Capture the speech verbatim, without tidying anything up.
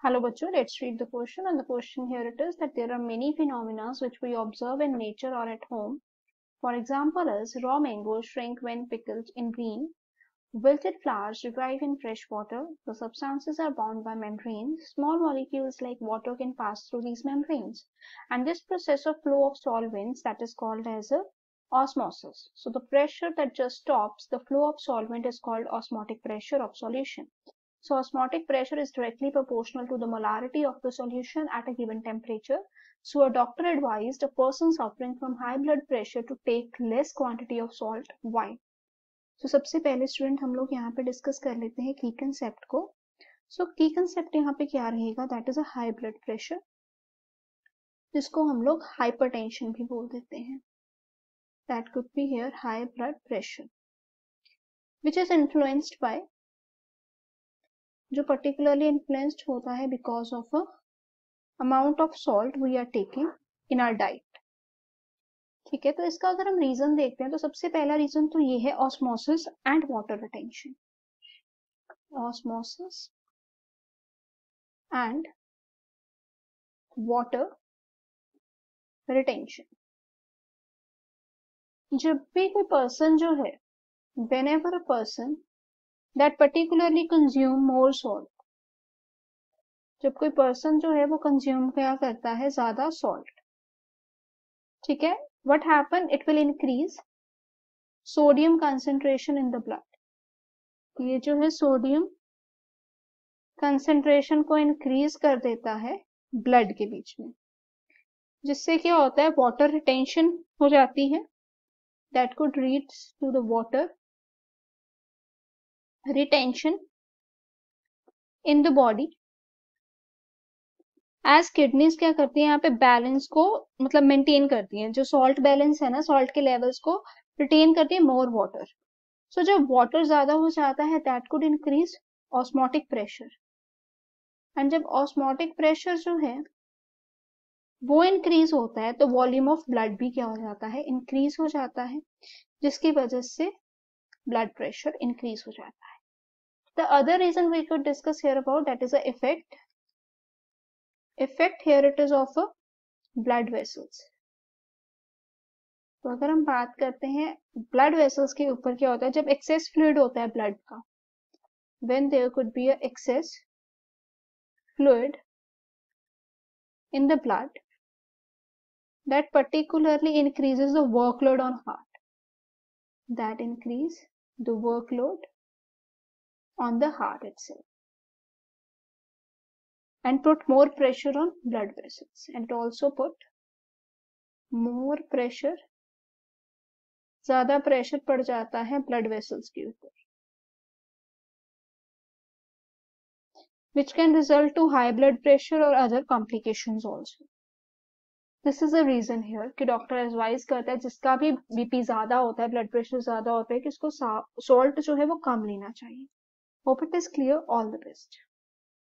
Hello bachcho, let's read the question, and the question here it is that there are many phenomena which we observe in nature or at home. For example is raw mangoes shrink when pickled in green, wilted flowers revive in fresh water, the substances are bound by membranes, small molecules like water can pass through these membranes, and this process of flow of solvents that is called as a osmosis. So the pressure that just stops the flow of solvent is called osmotic pressure of solution. So osmotic pressure is directly proportional to the molarity of the solution at a given temperature. So a doctor advised a person suffering from high blood pressure to take less quantity of salt. Why? So सबसे पहले student हम लोग यहाँ पे discuss कर लेते हैं की कंसेप्ट को. सो की कंसेप्ट यहाँ पे क्या रहेगा? That is a high blood pressure, जिसको हम लोग हाइपरटेंशन भी बोल देते हैं. That could be here high blood pressure which is influenced by, जो पर्टिकुलरली इन्फ्लुएंस्ड होता है because of a amount of salt we are taking in our diet. ठीक है, तो इसका अगर हम रीजन देखते हैं तो सबसे पहला रीजन तो ये है osmosis and water retention. Osmosis and water retention. जब भी कोई पर्सन जो है, whenever a person that particularly consume more salt, जब कोई पर्सन जो है वो कंज्यूम क्या करता है? ज्यादा सॉल्ट. ठीक है, what happen? It will increase sodium concentration in the blood. ये जो है सोडियम कंसेंट्रेशन को इंक्रीज कर देता है ब्लड के बीच में, जिससे क्या होता है? वाटर रिटेंशन हो जाती है. That could leads to the water retention in the body. As kidneys क्या करती है यहाँ पे? बैलेंस को मतलब मेंटेन करती हैं. जो सॉल्ट बैलेंस है ना, सॉल्ट के लेवल्स को रिटेन करती है मोर वाटर. सो जब वाटर ज्यादा हो जाता है that could increase osmotic pressure, and जब ऑस्मोटिक प्रेशर जो है वो इंक्रीज होता है तो वॉल्यूम ऑफ ब्लड भी क्या हो जाता है? इंक्रीज हो जाता है, जिसकी वजह से ब्लड प्रेशर इंक्रीज हो जाता है. The other reason we could discuss here about, that is a effect. Effect here it is of a blood vessels. तो अगर हम बात करते हैं ब्लड वेसल्स के ऊपर, क्या होता है जब एक्सेस फ्लूइड होता है ब्लड का? When there could be a excess fluid in the blood, that particularly increases the workload on heart. That increase the workload on the heart itself and put more pressure on blood vessels, and also put more pressure, ज्यादा pressure पड़ जाता है blood vessels के ऊपर, which can result to high blood pressure or other complications also. This is a reason here कि doctor advise करता है जिसका भी बीपी ज्यादा होता है, ब्लड प्रेशर ज्यादा होता है, कि इसको सॉल्ट जो है वो कम लेना चाहिए. Hope it is clear. All the best.